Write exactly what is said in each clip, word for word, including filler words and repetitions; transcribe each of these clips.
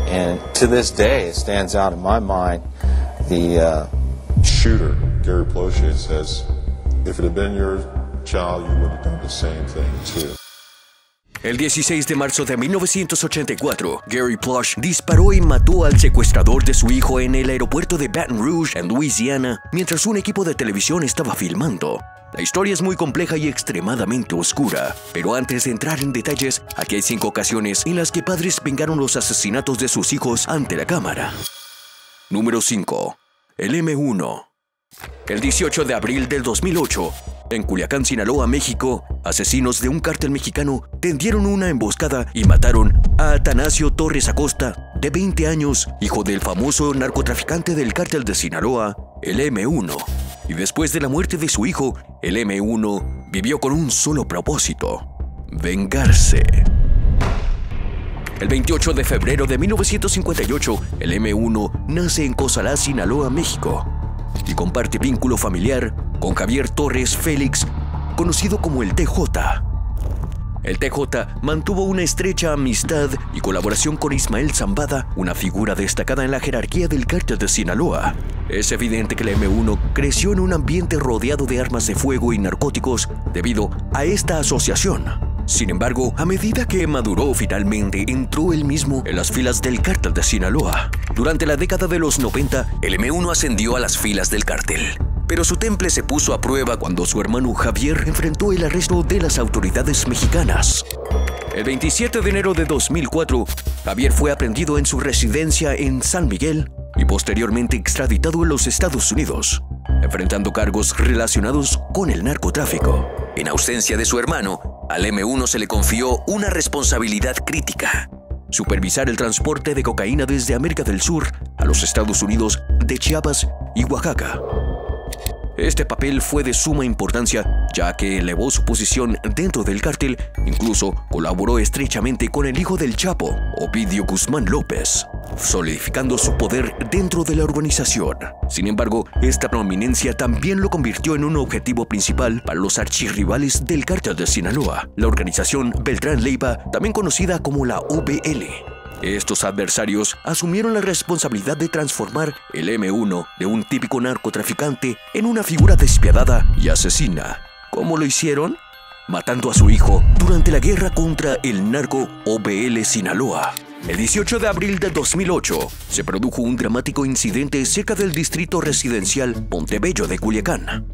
And to this day, it stands out in my mind, the uh, shooter, Gary Ploche, says, if it had been your child, you would have done the same thing too. El dieciséis de marzo de mil novecientos ochenta y cuatro, Gary Ploche disparó y mató al secuestrador de su hijo en el aeropuerto de Baton Rouge, en Luisiana, mientras un equipo de televisión estaba filmando. La historia es muy compleja y extremadamente oscura, pero antes de entrar en detalles, aquí hay cinco ocasiones en las que padres vengaron los asesinatos de sus hijos ante la cámara. Número cinco. El eme uno. El dieciocho de abril del dos mil ocho, en Culiacán, Sinaloa, México, asesinos de un cártel mexicano tendieron una emboscada y mataron a Atanasio Torres Acosta, de veinte años, hijo del famoso narcotraficante del cártel de Sinaloa, el eme uno. Y después de la muerte de su hijo, el eme uno vivió con un solo propósito: vengarse. El veintiocho de febrero de mil novecientos cincuenta y ocho, el eme uno nace en Cozalá, Sinaloa, México, y comparte vínculo familiar con Javier Torres Félix, conocido como el te jota. El te jota mantuvo una estrecha amistad y colaboración con Ismael Zambada, una figura destacada en la jerarquía del cártel de Sinaloa. Es evidente que el eme uno creció en un ambiente rodeado de armas de fuego y narcóticos debido a esta asociación. Sin embargo, a medida que maduró, finalmente entró él mismo en las filas del cártel de Sinaloa. Durante la década de los noventa, el eme uno ascendió a las filas del cártel. Pero su temple se puso a prueba cuando su hermano Javier enfrentó el arresto de las autoridades mexicanas. El veintisiete de enero de dos mil cuatro, Javier fue aprehendido en su residencia en San Miguel y posteriormente extraditado a los Estados Unidos, enfrentando cargos relacionados con el narcotráfico. En ausencia de su hermano, al eme uno se le confió una responsabilidad crítica: supervisar el transporte de cocaína desde América del Sur a los Estados Unidos de Chiapas y Oaxaca. Este papel fue de suma importancia, ya que elevó su posición dentro del cártel. Incluso colaboró estrechamente con el hijo del Chapo, Ovidio Guzmán López, solidificando su poder dentro de la organización. Sin embargo, esta prominencia también lo convirtió en un objetivo principal para los archirrivales del cártel de Sinaloa, la organización Beltrán Leiva, también conocida como la U B L. Estos adversarios asumieron la responsabilidad de transformar el eme uno de un típico narcotraficante en una figura despiadada y asesina. ¿Cómo lo hicieron? Matando a su hijo durante la guerra contra el narco O B L Sinaloa. El dieciocho de abril de dos mil ocho se produjo un dramático incidente cerca del distrito residencial Montebello de Culiacán.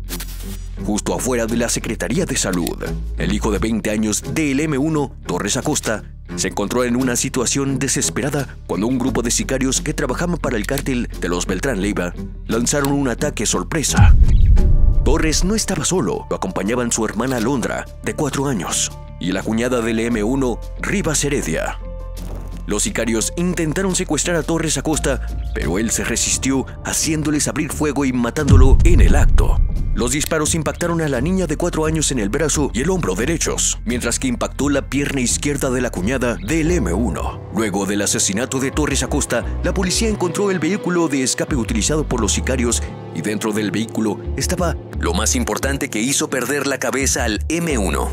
Justo afuera de la Secretaría de Salud, el hijo de veinte años del eme uno, Torres Acosta, se encontró en una situación desesperada cuando un grupo de sicarios que trabajaban para el cártel de los Beltrán Leiva lanzaron un ataque sorpresa. Torres no estaba solo, lo acompañaban su hermana Alondra, de cuatro años, y la cuñada del eme uno, Rivas Heredia. Los sicarios intentaron secuestrar a Torres Acosta, pero él se resistió, haciéndoles abrir fuego y matándolo en el acto. Los disparos impactaron a la niña de cuatro años en el brazo y el hombro derechos, mientras que impactó la pierna izquierda de la cuñada del eme uno. Luego del asesinato de Torres Acosta, la policía encontró el vehículo de escape utilizado por los sicarios y dentro del vehículo estaba lo más importante que hizo perder la cabeza al eme uno.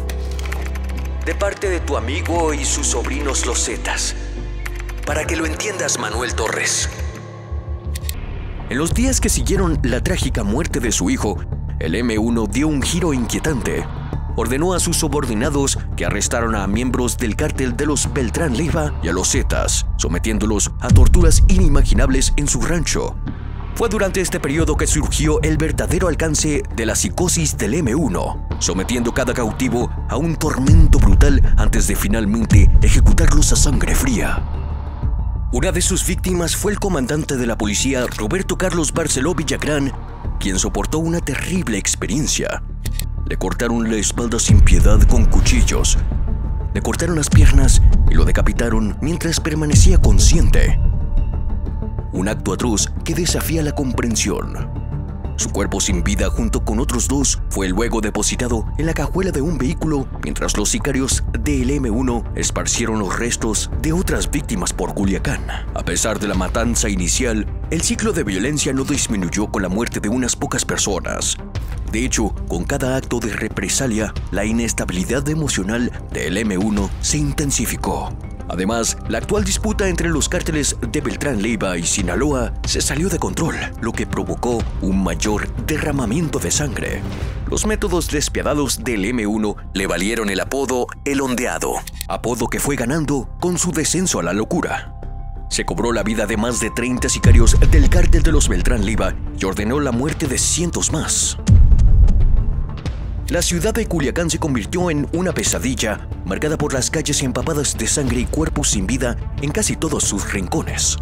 De parte de tu amigo y sus sobrinos los Zetas. Para que lo entiendas, Manuel Torres. En los días que siguieron la trágica muerte de su hijo, el eme uno dio un giro inquietante. Ordenó a sus subordinados que arrestaron a miembros del cártel de los Beltrán Leiva y a los Zetas, sometiéndolos a torturas inimaginables en su rancho. Fue durante este periodo que surgió el verdadero alcance de la psicosis del eme uno, sometiendo cada cautivo a un tormento brutal antes de finalmente ejecutarlos a sangre fría. Una de sus víctimas fue el comandante de la policía, Roberto Carlos Barceló Villagrán, quien soportó una terrible experiencia. Le cortaron la espalda sin piedad con cuchillos, le cortaron las piernas y lo decapitaron mientras permanecía consciente. Un acto atroz que desafía la comprensión. Su cuerpo sin vida, junto con otros dos, fue luego depositado en la cajuela de un vehículo mientras los sicarios del eme uno esparcieron los restos de otras víctimas por Culiacán. A pesar de la matanza inicial, el ciclo de violencia no disminuyó con la muerte de unas pocas personas. De hecho, con cada acto de represalia, la inestabilidad emocional del eme uno se intensificó. Además, la actual disputa entre los cárteles de Beltrán Leiva y Sinaloa se salió de control, lo que provocó un mayor derramamiento de sangre. Los métodos despiadados del eme uno le valieron el apodo El Ondeado, apodo que fue ganando con su descenso a la locura. Se cobró la vida de más de treinta sicarios del cártel de los Beltrán Leiva y ordenó la muerte de cientos más. La ciudad de Culiacán se convirtió en una pesadilla, marcada por las calles empapadas de sangre y cuerpos sin vida en casi todos sus rincones.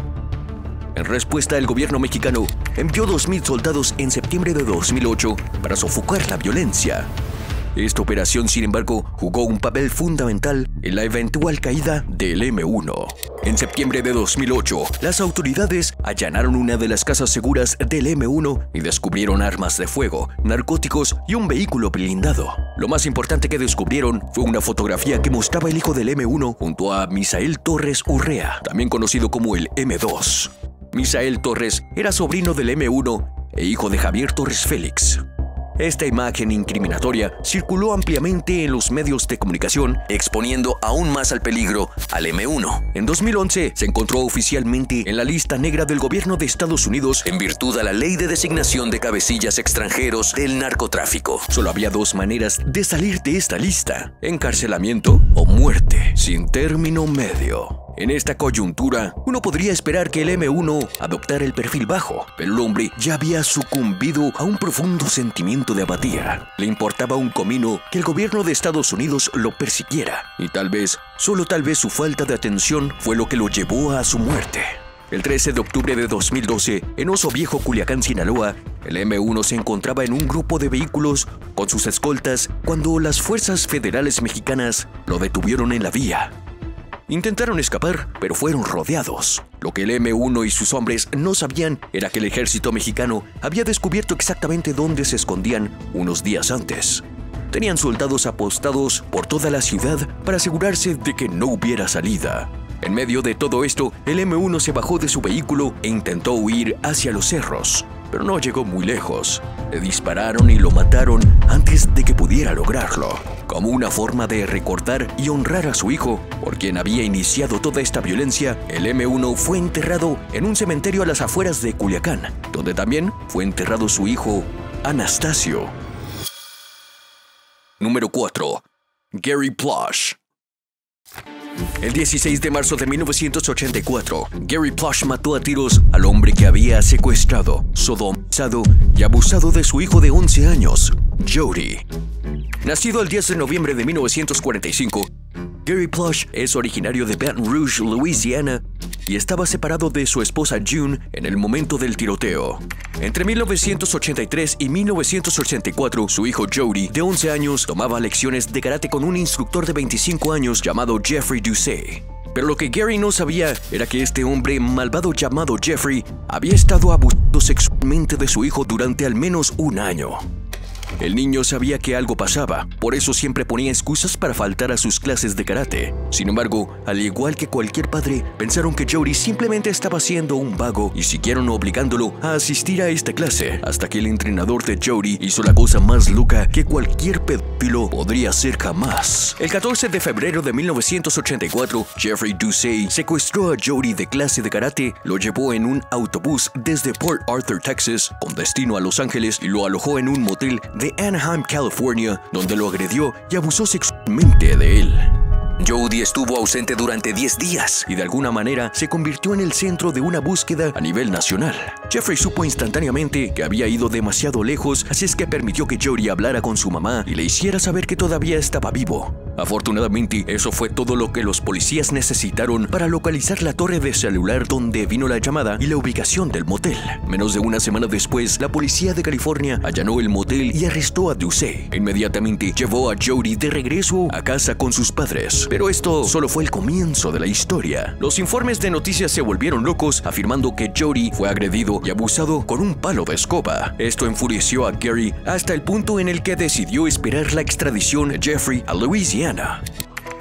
En respuesta, el gobierno mexicano envió dos mil soldados en septiembre de dos mil ocho para sofocar la violencia. Esta operación, sin embargo, jugó un papel fundamental en la eventual caída del eme uno. En septiembre de dos mil ocho, las autoridades allanaron una de las casas seguras del eme uno y descubrieron armas de fuego, narcóticos y un vehículo blindado. Lo más importante que descubrieron fue una fotografía que mostraba el hijo del eme uno junto a Misael Torres Urrea, también conocido como el eme dos. Misael Torres era sobrino del eme uno e hijo de Javier Torres Félix. Esta imagen incriminatoria circuló ampliamente en los medios de comunicación, exponiendo aún más al peligro al eme uno. En dos mil once se encontró oficialmente en la lista negra del gobierno de Estados Unidos en virtud a la ley de designación de cabecillas extranjeros del narcotráfico. Solo había dos maneras de salir de esta lista: encarcelamiento o muerte, sin término medio. En esta coyuntura, uno podría esperar que el eme uno adoptara el perfil bajo, pero el hombre ya había sucumbido a un profundo sentimiento de apatía. Le importaba un comino que el gobierno de Estados Unidos lo persiguiera, y tal vez, solo tal vez su falta de atención fue lo que lo llevó a su muerte. El trece de octubre de dos mil doce, en Oso Viejo, Culiacán, Sinaloa, el eme uno se encontraba en un grupo de vehículos con sus escoltas cuando las fuerzas federales mexicanas lo detuvieron en la vía. Intentaron escapar, pero fueron rodeados. Lo que el eme uno y sus hombres no sabían era que el ejército mexicano había descubierto exactamente dónde se escondían unos días antes. Tenían soldados apostados por toda la ciudad para asegurarse de que no hubiera salida. En medio de todo esto, el eme uno se bajó de su vehículo e intentó huir hacia los cerros, pero no llegó muy lejos. Le dispararon y lo mataron antes de que pudiera lograrlo. Como una forma de recordar y honrar a su hijo, por quien había iniciado toda esta violencia, el eme uno fue enterrado en un cementerio a las afueras de Culiacán, donde también fue enterrado su hijo, Anastasio. Número cuatro. Gary Plush. El dieciséis de marzo de mil novecientos ochenta y cuatro, Gary Plush mató a tiros al hombre que había secuestrado, sodomizado y abusado de su hijo de once años, Jody. Nacido el diez de noviembre de mil novecientos cuarenta y cinco, Gary Plush es originario de Baton Rouge, Louisiana, y estaba separado de su esposa June en el momento del tiroteo. Entre mil novecientos ochenta y tres y mil novecientos ochenta y cuatro, su hijo Jody, de once años, tomaba lecciones de karate con un instructor de veinticinco años llamado Jeffrey Doucet. Pero lo que Gary no sabía era que este hombre malvado llamado Jeffrey había estado abusando sexualmente de su hijo durante al menos un año. El niño sabía que algo pasaba, por eso siempre ponía excusas para faltar a sus clases de karate. Sin embargo, al igual que cualquier padre, pensaron que Jody simplemente estaba siendo un vago y siguieron obligándolo a asistir a esta clase, hasta que el entrenador de Jody hizo la cosa más loca que cualquier pedófilo podría hacer jamás. El catorce de febrero de mil novecientos ochenta y cuatro, Jeffrey Doucet secuestró a Jody de clase de karate, lo llevó en un autobús desde Port Arthur, Texas, con destino a Los Ángeles, y lo alojó en un motel de Anaheim, California, donde lo agredió y abusó sexualmente de él. Jody estuvo ausente durante diez días y de alguna manera se convirtió en el centro de una búsqueda a nivel nacional. Jeffrey supo instantáneamente que había ido demasiado lejos, así es que permitió que Jody hablara con su mamá y le hiciera saber que todavía estaba vivo. Afortunadamente, eso fue todo lo que los policías necesitaron para localizar la torre de celular donde vino la llamada y la ubicación del motel. Menos de una semana después, la policía de California allanó el motel y arrestó a Doucet. Inmediatamente llevó a Jody de regreso a casa con sus padres. Pero esto solo fue el comienzo de la historia. Los informes de noticias se volvieron locos, afirmando que Jody fue agredido y abusado con un palo de escoba. Esto enfureció a Gary hasta el punto en el que decidió esperar la extradición de Jeffrey a Louisiana.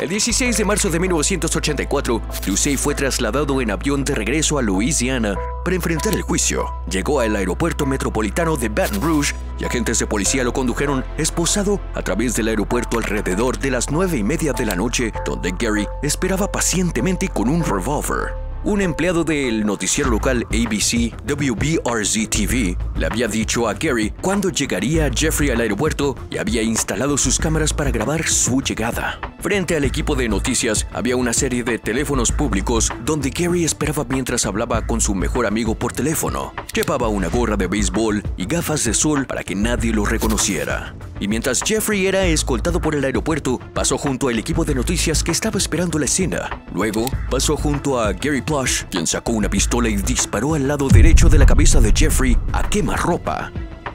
El dieciséis de marzo de mil novecientos ochenta y cuatro, Lucey fue trasladado en avión de regreso a Luisiana para enfrentar el juicio. Llegó al aeropuerto metropolitano de Baton Rouge y agentes de policía lo condujeron esposado a través del aeropuerto alrededor de las nueve y media de la noche, donde Gary esperaba pacientemente con un revólver. Un empleado del noticiero local A B C W B R Z T V le había dicho a Gary cuándo llegaría Jeffrey al aeropuerto y había instalado sus cámaras para grabar su llegada. Frente al equipo de noticias había una serie de teléfonos públicos donde Gary esperaba mientras hablaba con su mejor amigo por teléfono. Llevaba una gorra de béisbol y gafas de sol para que nadie lo reconociera. Y mientras Jeffrey era escoltado por el aeropuerto, pasó junto al equipo de noticias que estaba esperando la escena. Luego pasó junto a Gary Plush, quien sacó una pistola y disparó al lado derecho de la cabeza de Jeffrey a quemarropa.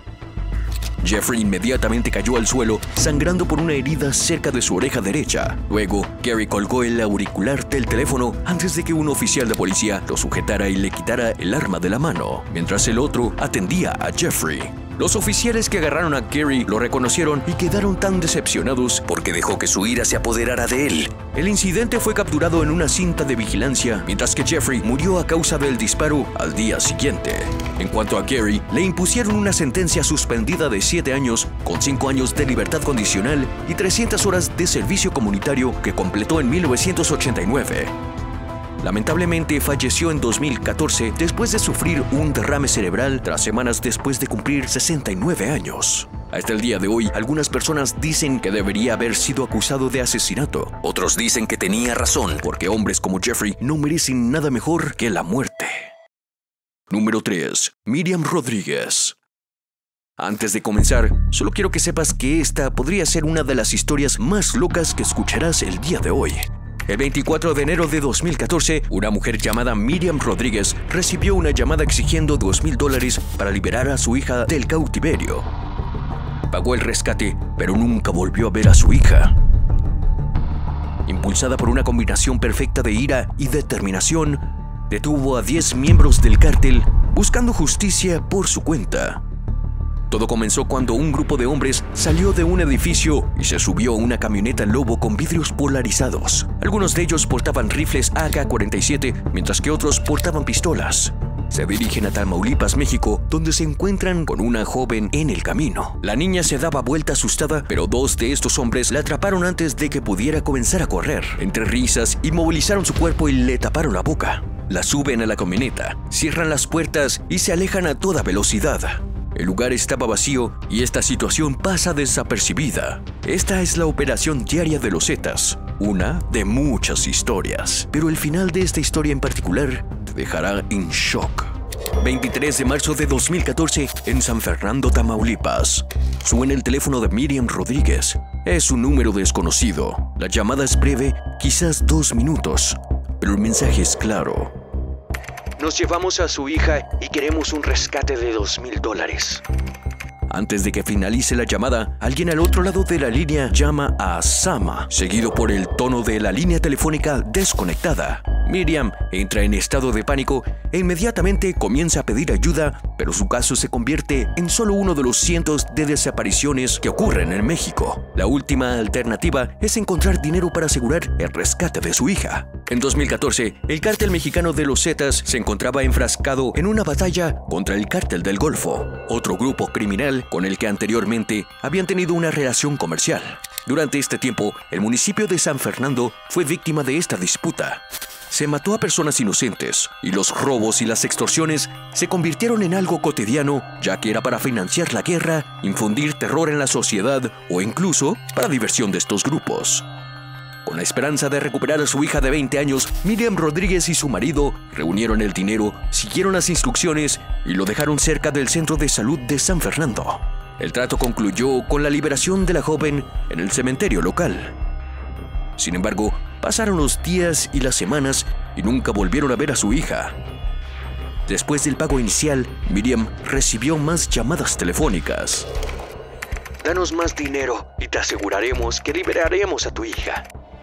Jeffrey inmediatamente cayó al suelo, sangrando por una herida cerca de su oreja derecha. Luego, Gary colgó el auricular del teléfono antes de que un oficial de policía lo sujetara y le quitara el arma de la mano, mientras el otro atendía a Jeffrey. Los oficiales que agarraron a Gary lo reconocieron y quedaron tan decepcionados porque dejó que su ira se apoderara de él. El incidente fue capturado en una cinta de vigilancia, mientras que Jeffrey murió a causa del disparo al día siguiente. En cuanto a Gary, le impusieron una sentencia suspendida de siete años, con cinco años de libertad condicional y trescientas horas de servicio comunitario que completó en mil novecientos ochenta y nueve. Lamentablemente falleció en dos mil catorce después de sufrir un derrame cerebral tras semanas después de cumplir sesenta y nueve años. Hasta el día de hoy, algunas personas dicen que debería haber sido acusado de asesinato. Otros dicen que tenía razón, porque hombres como Jeffrey no merecen nada mejor que la muerte. Número tres. Miriam Rodríguez. Antes de comenzar, solo quiero que sepas que esta podría ser una de las historias más locas que escucharás el día de hoy. El veinticuatro de enero de dos mil catorce, una mujer llamada Miriam Rodríguez recibió una llamada exigiendo dos mil dólares para liberar a su hija del cautiverio. Pagó el rescate, pero nunca volvió a ver a su hija. Impulsada por una combinación perfecta de ira y determinación, detuvo a diez miembros del cártel buscando justicia por su cuenta. Todo comenzó cuando un grupo de hombres salió de un edificio y se subió a una camioneta Lobo con vidrios polarizados. Algunos de ellos portaban rifles A K cuarenta y siete, mientras que otros portaban pistolas. Se dirigen a Tamaulipas, México, donde se encuentran con una joven en el camino. La niña se daba vuelta asustada, pero dos de estos hombres la atraparon antes de que pudiera comenzar a correr. Entre risas, inmovilizaron su cuerpo y le taparon la boca. La suben a la camioneta, cierran las puertas y se alejan a toda velocidad. El lugar estaba vacío y esta situación pasa desapercibida. Esta es la operación diaria de los Zetas, una de muchas historias, pero el final de esta historia en particular te dejará en shock. veintitrés de marzo de dos mil catorce, en San Fernando, Tamaulipas. Suena el teléfono de Miriam Rodríguez. Es un número desconocido. La llamada es breve, quizás dos minutos, pero el mensaje es claro. Nos llevamos a su hija y queremos un rescate de dos mil dólares. Antes de que finalice la llamada, alguien al otro lado de la línea llama a Sama, seguido por el tono de la línea telefónica desconectada. Miriam entra en estado de pánico e inmediatamente comienza a pedir ayuda, pero su caso se convierte en solo uno de los cientos de desapariciones que ocurren en México. La última alternativa es encontrar dinero para asegurar el rescate de su hija. En dos mil catorce, el cártel mexicano de los Zetas se encontraba enfrascado en una batalla contra el cártel del Golfo, otro grupo criminal con el que anteriormente habían tenido una relación comercial. Durante este tiempo, el municipio de San Fernando fue víctima de esta disputa. Se mató a personas inocentes y los robos y las extorsiones se convirtieron en algo cotidiano, ya que era para financiar la guerra, infundir terror en la sociedad o incluso para diversión de estos grupos. Con la esperanza de recuperar a su hija de veinte años, Miriam Rodríguez y su marido reunieron el dinero, siguieron las instrucciones y lo dejaron cerca del centro de salud de San Fernando. El trato concluyó con la liberación de la joven en el cementerio local. Sin embargo, pasaron los días y las semanas y nunca volvieron a ver a su hija. Después del pago inicial, Miriam recibió más llamadas telefónicas. Danos más dinero y te aseguraremos que liberaremos a tu hija.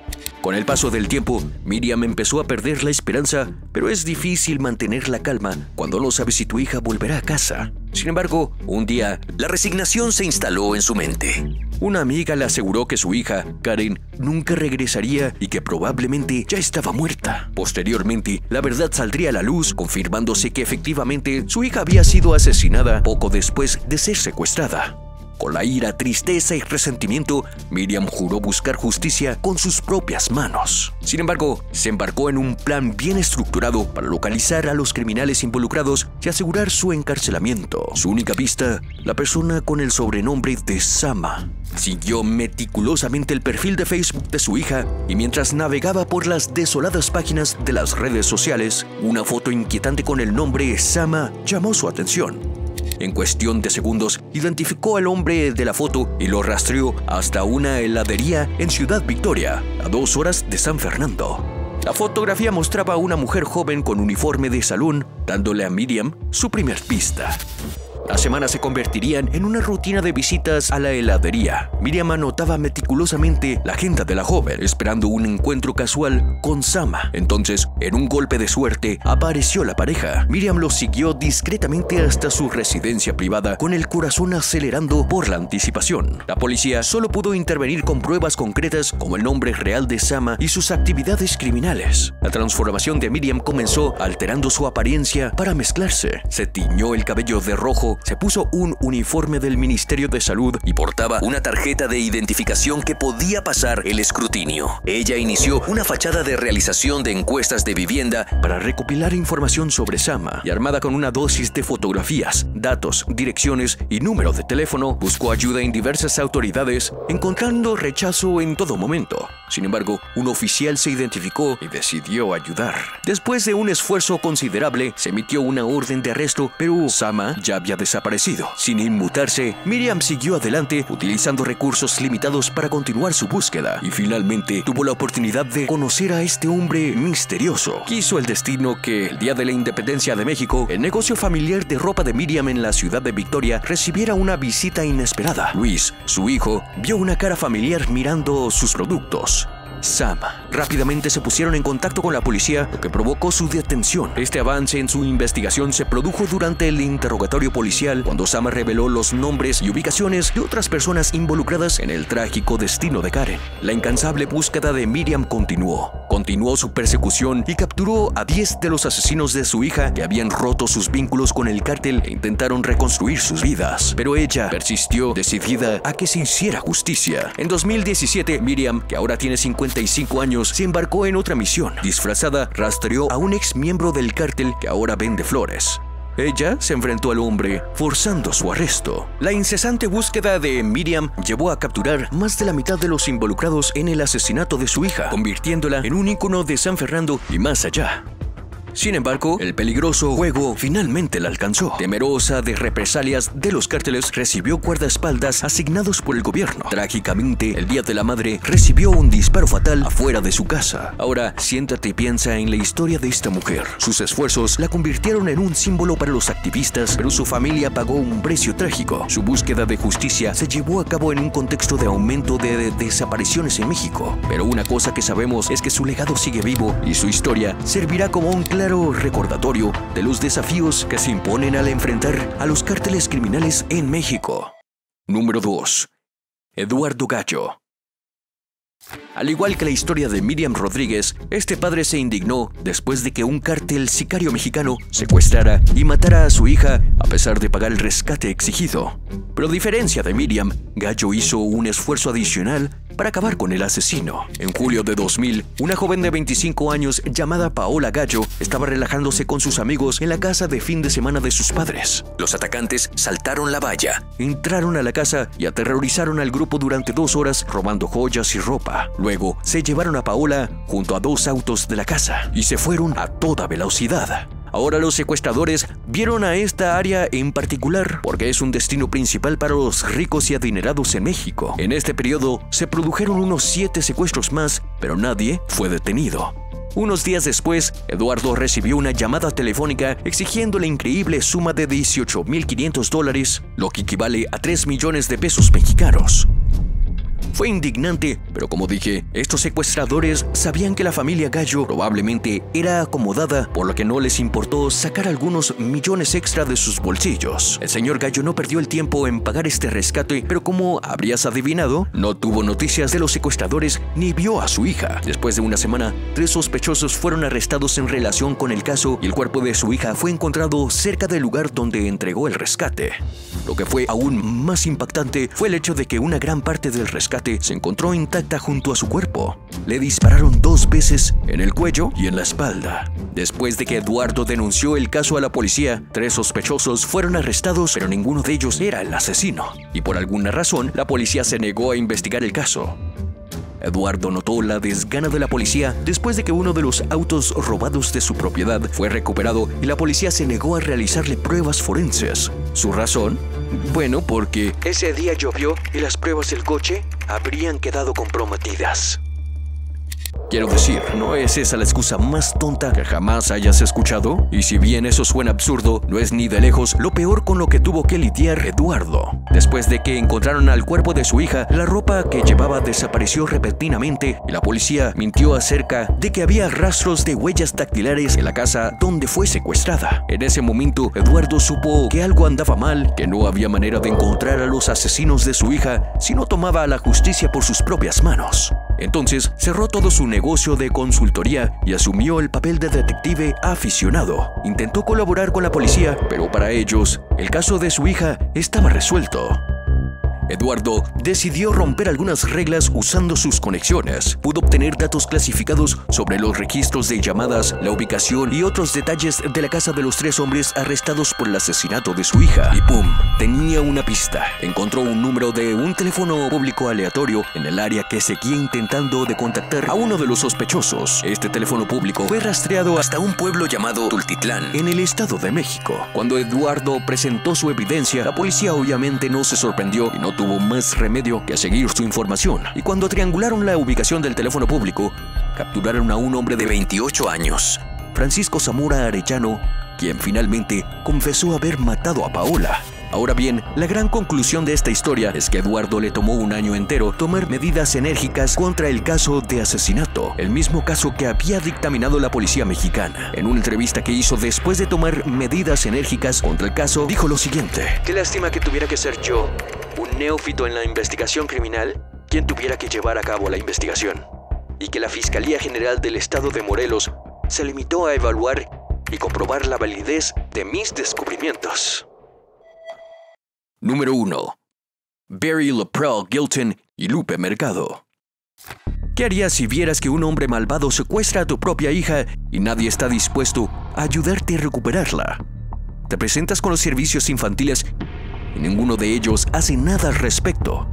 Con el paso del tiempo, Miriam empezó a perder la esperanza, pero es difícil mantener la calma cuando no sabes si tu hija volverá a casa. Sin embargo, un día, la resignación se instaló en su mente. Una amiga le aseguró que su hija, Karen, nunca regresaría y que probablemente ya estaba muerta. Posteriormente, la verdad saldría a la luz, confirmándose que efectivamente su hija había sido asesinada poco después de ser secuestrada. Con la ira, tristeza y resentimiento, Miriam juró buscar justicia con sus propias manos. Sin embargo, se embarcó en un plan bien estructurado para localizar a los criminales involucrados y asegurar su encarcelamiento. Su única pista, la persona con el sobrenombre de Sama. Siguió meticulosamente el perfil de Facebook de su hija y mientras navegaba por las desoladas páginas de las redes sociales, una foto inquietante con el nombre Sama llamó su atención. En cuestión de segundos, identificó al hombre de la foto y lo rastreó hasta una heladería en Ciudad Victoria, a dos horas de San Fernando. La fotografía mostraba a una mujer joven con uniforme de salón, dándole a Miriam su primer pista. Las semanas se convertirían en una rutina de visitas a la heladería. Miriam anotaba meticulosamente la agenda de la joven, esperando un encuentro casual con Sama. Entonces, en un golpe de suerte, apareció la pareja. Miriam los siguió discretamente hasta su residencia privada, con el corazón acelerando por la anticipación. La policía solo pudo intervenir con pruebas concretas como el nombre real de Sama y sus actividades criminales. La transformación de Miriam comenzó alterando su apariencia para mezclarse. Se tiñó el cabello de rojo, se puso un uniforme del Ministerio de Salud y portaba una tarjeta de identificación que podía pasar el escrutinio. Ella inició una fachada de realización de encuestas de vivienda para recopilar información sobre Sama y, armada con una dosis de fotografías, datos, direcciones y número de teléfono, buscó ayuda en diversas autoridades, encontrando rechazo en todo momento. Sin embargo, un oficial se identificó y decidió ayudar. Después de un esfuerzo considerable, se emitió una orden de arresto, pero Sama ya había desaparecido. Sin inmutarse, Miriam siguió adelante, utilizando recursos limitados para continuar su búsqueda, y finalmente tuvo la oportunidad de conocer a este hombre misterioso. Quiso el destino que, el día de la independencia de México, el negocio familiar de ropa de Miriam en la ciudad de Victoria recibiera una visita inesperada. Luis, su hijo, vio una cara familiar mirando sus productos. Sama. Rápidamente se pusieron en contacto con la policía, lo que provocó su detención. Este avance en su investigación se produjo durante el interrogatorio policial, cuando Sama reveló los nombres y ubicaciones de otras personas involucradas en el trágico destino de Karen. La incansable búsqueda de Miriam continuó. Continuó su persecución y capturó a diez de los asesinos de su hija que habían roto sus vínculos con el cártel e intentaron reconstruir sus vidas. Pero ella persistió, decidida a que se hiciera justicia. En dos mil diecisiete, Miriam, que ahora tiene cincuenta y cinco años, se embarcó en otra misión. Disfrazada, rastreó a un ex miembro del cártel que ahora vende flores. Ella se enfrentó al hombre, forzando su arresto. La incesante búsqueda de Miriam llevó a capturar más de la mitad de los involucrados en el asesinato de su hija, convirtiéndola en un ícono de San Fernando y más allá. Sin embargo, el peligroso juego finalmente la alcanzó. Temerosa de represalias de los cárteles, recibió guardaespaldas asignados por el gobierno. Trágicamente, el día de la madre, recibió un disparo fatal afuera de su casa. Ahora, siéntate y piensa en la historia de esta mujer. Sus esfuerzos la convirtieron en un símbolo para los activistas, pero su familia pagó un precio trágico. Su búsqueda de justicia se llevó a cabo en un contexto de aumento de, de desapariciones en México. Pero una cosa que sabemos es que su legado sigue vivo y su historia servirá como un claro recordatorio de los desafíos que se imponen al enfrentar a los cárteles criminales en México. Número dos. Eduardo Gallo. Al igual que la historia de Miriam Rodríguez, este padre se indignó después de que un cártel sicario mexicano secuestrara y matara a su hija a pesar de pagar el rescate exigido. Pero a diferencia de Miriam, Gallo hizo un esfuerzo adicional para acabar con el asesino. En julio de dos mil, una joven de veinticinco años llamada Paola Gallo estaba relajándose con sus amigos en la casa de fin de semana de sus padres. Los atacantes saltaron la valla, entraron a la casa y aterrorizaron al grupo durante dos horas robando joyas y ropa. Luego se llevaron a Paola junto a dos autos de la casa y se fueron a toda velocidad. Ahora los secuestradores vieron a esta área en particular porque es un destino principal para los ricos y adinerados en México. En este periodo se produjeron unos siete secuestros más, pero nadie fue detenido. Unos días después, Eduardo recibió una llamada telefónica exigiendo la increíble suma de dieciocho mil quinientos dólares, lo que equivale a tres millones de pesos mexicanos. Fue indignante, pero como dije, estos secuestradores sabían que la familia Gallo probablemente era acomodada, por lo que no les importó sacar algunos millones extra de sus bolsillos. El señor Gallo no perdió el tiempo en pagar este rescate, pero como habrías adivinado, no tuvo noticias de los secuestradores ni vio a su hija. Después de una semana, tres sospechosos fueron arrestados en relación con el caso y el cuerpo de su hija fue encontrado cerca del lugar donde entregó el rescate. Lo que fue aún más impactante fue el hecho de que una gran parte del rescate se encontró intacta junto a su cuerpo. Le dispararon dos veces en el cuello y en la espalda. Después de que Eduardo denunció el caso a la policía, tres sospechosos fueron arrestados, pero ninguno de ellos era el asesino. Y por alguna razón, la policía se negó a investigar el caso. Eduardo notó la desgana de la policía después de que uno de los autos robados de su propiedad fue recuperado y la policía se negó a realizarle pruebas forenses. ¿Su razón? Bueno, porque ese día llovió y las pruebas del coche habrían quedado comprometidas. Quiero decir, ¿no es esa la excusa más tonta que jamás hayas escuchado? Y si bien eso suena absurdo, no es ni de lejos lo peor con lo que tuvo que lidiar Eduardo. Después de que encontraron al cuerpo de su hija, la ropa que llevaba desapareció repentinamente y la policía mintió acerca de que había rastros de huellas dactilares en la casa donde fue secuestrada. En ese momento, Eduardo supo que algo andaba mal, que no había manera de encontrar a los asesinos de su hija si no tomaba a la justicia por sus propias manos. Entonces, cerró todo su negocio de consultoría y asumió el papel de detective aficionado. Intentó colaborar con la policía, pero para ellos, el caso de su hija estaba resuelto. Eduardo decidió romper algunas reglas usando sus conexiones. Pudo obtener datos clasificados sobre los registros de llamadas, la ubicación y otros detalles de la casa de los tres hombres arrestados por el asesinato de su hija. Y ¡pum! Tenía una pista. Encontró un número de un teléfono público aleatorio en el área que seguía intentando de contactar a uno de los sospechosos. Este teléfono público fue rastreado hasta un pueblo llamado Tultitlán, en el Estado de México. Cuando Eduardo presentó su evidencia, la policía obviamente no se sorprendió y no tuvo más remedio que seguir su información. Y cuando triangularon la ubicación del teléfono público, capturaron a un hombre de veintiocho años, Francisco Zamora Arellano, quien finalmente confesó haber matado a Paola. Ahora bien, la gran conclusión de esta historia es que Eduardo le tomó un año entero tomar medidas enérgicas contra el caso de asesinato, el mismo caso que había dictaminado la policía mexicana. En una entrevista que hizo después de tomar medidas enérgicas contra el caso, dijo lo siguiente: "Qué lástima que tuviera que ser yo, un neófito en la investigación criminal, quien tuviera que llevar a cabo la investigación, y que la Fiscalía General del Estado de Morelos se limitó a evaluar y comprobar la validez de mis descubrimientos". Número uno. Barry Laprelle Gilton y Lupe Mercado. ¿Qué harías si vieras que un hombre malvado secuestra a tu propia hija y nadie está dispuesto a ayudarte a recuperarla? Te presentas con los servicios infantiles y ninguno de ellos hace nada al respecto.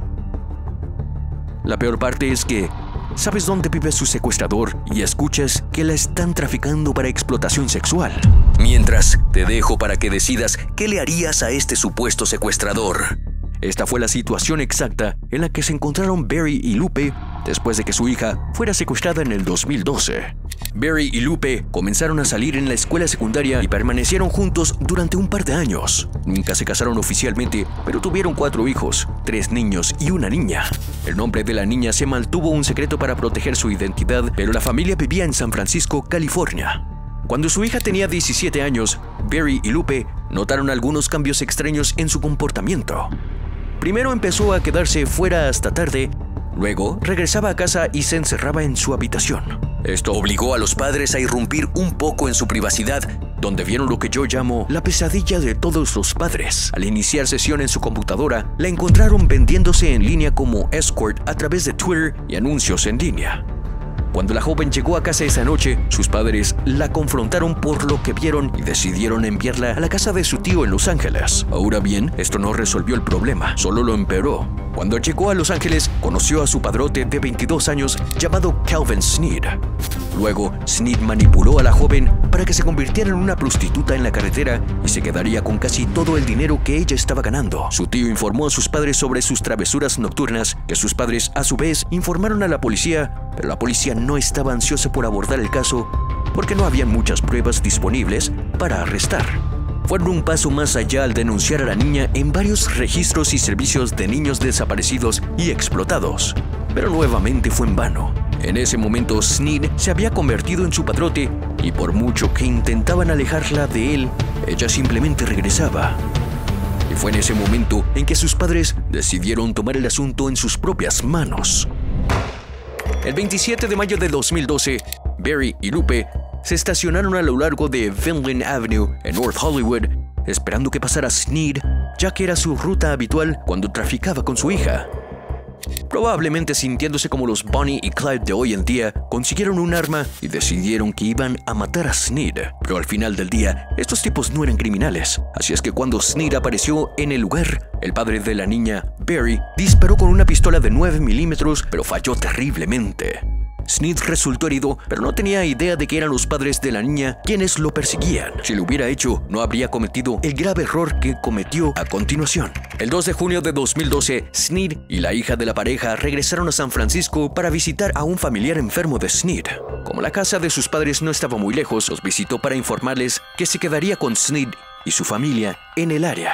La peor parte es que sabes dónde vive su secuestrador y escuchas que la están traficando para explotación sexual. Mientras, te dejo para que decidas qué le harías a este supuesto secuestrador. Esta fue la situación exacta en la que se encontraron Barry y Lupe después de que su hija fuera secuestrada en el dos mil doce. Barry y Lupe comenzaron a salir en la escuela secundaria y permanecieron juntos durante un par de años. Nunca se casaron oficialmente, pero tuvieron cuatro hijos, tres niños y una niña. El nombre de la niña se mantuvo un secreto para proteger su identidad, pero la familia vivía en San Francisco, California. Cuando su hija tenía diecisiete años, Barry y Lupe notaron algunos cambios extraños en su comportamiento. Primero empezó a quedarse fuera hasta tarde, luego regresaba a casa y se encerraba en su habitación. Esto obligó a los padres a irrumpir un poco en su privacidad, donde vieron lo que yo llamo la pesadilla de todos los padres. Al iniciar sesión en su computadora, la encontraron vendiéndose en línea como escort a través de Twitter y anuncios en línea. Cuando la joven llegó a casa esa noche, sus padres la confrontaron por lo que vieron y decidieron enviarla a la casa de su tío en Los Ángeles. Ahora bien, esto no resolvió el problema, solo lo empeoró. Cuando llegó a Los Ángeles, conoció a su padrote de veintidós años llamado Calvin Sneed. Luego, Sneed manipuló a la joven para que se convirtiera en una prostituta en la carretera y se quedaría con casi todo el dinero que ella estaba ganando. Su tío informó a sus padres sobre sus travesuras nocturnas, que sus padres a su vez informaron a la policía, pero la policía no estaba ansiosa por abordar el caso porque no habían muchas pruebas disponibles para arrestar. fueron un paso más allá al denunciar a la niña en varios registros y servicios de niños desaparecidos y explotados. Pero nuevamente fue en vano. En ese momento, Sneed se había convertido en su padrote y por mucho que intentaban alejarla de él, ella simplemente regresaba. Y fue en ese momento en que sus padres decidieron tomar el asunto en sus propias manos. El veintisiete de mayo de dos mil doce, Barry y Lupe se estacionaron a lo largo de Vineland Avenue en North Hollywood, esperando que pasara Sneed, ya que era su ruta habitual cuando traficaba con su hija. Probablemente sintiéndose como los Bonnie y Clyde de hoy en día, consiguieron un arma y decidieron que iban a matar a Sneed. Pero al final del día, estos tipos no eran criminales. Así es que cuando Sneed apareció en el lugar, el padre de la niña, Barry, disparó con una pistola de nueve milímetros, pero falló terriblemente. Sneed resultó herido, pero no tenía idea de que eran los padres de la niña quienes lo perseguían. Si lo hubiera hecho, no habría cometido el grave error que cometió a continuación. El dos de junio de dos mil doce, Sneed y la hija de la pareja regresaron a San Francisco para visitar a un familiar enfermo de Sneed. Como la casa de sus padres no estaba muy lejos, los visitó para informarles que se quedaría con Sneed y su familia en el área.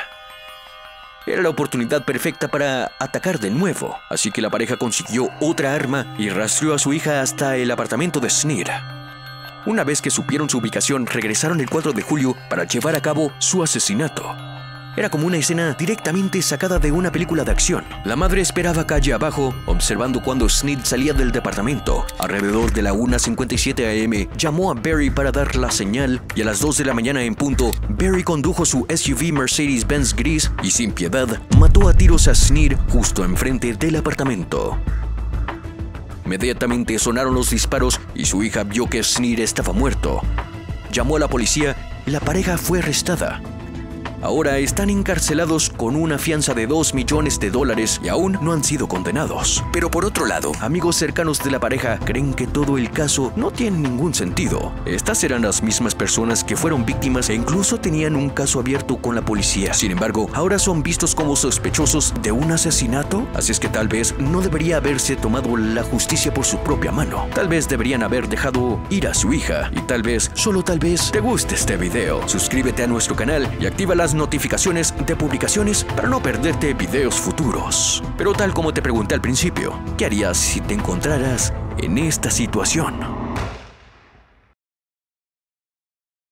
Era la oportunidad perfecta para atacar de nuevo, así que la pareja consiguió otra arma y rastreó a su hija hasta el apartamento de Sneed. Una vez que supieron su ubicación, regresaron el cuatro de julio para llevar a cabo su asesinato. Era como una escena directamente sacada de una película de acción. La madre esperaba calle abajo, observando cuando Sneed salía del departamento. Alrededor de la una cincuenta y siete a eme, llamó a Barry para dar la señal y a las dos de la mañana en punto, Barry condujo su S U V Mercedes-Benz gris y sin piedad mató a tiros a Sneed justo enfrente del apartamento. Inmediatamente sonaron los disparos y su hija vio que Sneed estaba muerto. Llamó a la policía y la pareja fue arrestada. Ahora están encarcelados con una fianza de dos millones de dólares y aún no han sido condenados. Pero por otro lado, amigos cercanos de la pareja creen que todo el caso no tiene ningún sentido. Estas eran las mismas personas que fueron víctimas e incluso tenían un caso abierto con la policía. Sin embargo, ahora son vistos como sospechosos de un asesinato. Así es que tal vez no debería haberse tomado la justicia por su propia mano. Tal vez deberían haber dejado ir a su hija. Y tal vez, solo tal vez, te guste este video. Suscríbete a nuestro canal y activa las notificaciones de publicaciones para no perderte videos futuros. Pero tal como te pregunté al principio, ¿qué harías si te encontraras en esta situación?